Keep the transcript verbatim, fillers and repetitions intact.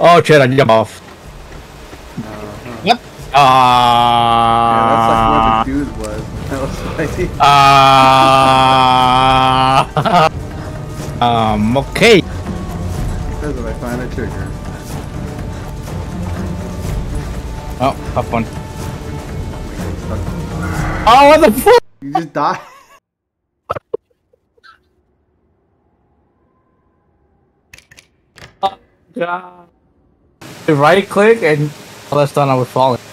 Oh shit! I jump off. Uh-huh. What? Ah. Yeah, that's like where the dude was. That was like... Ah. um. Okay. Because if I find a trigger. Oh, have fun. Oh, what the fuck? You just died. Oh, God. Right click and all that time I was falling.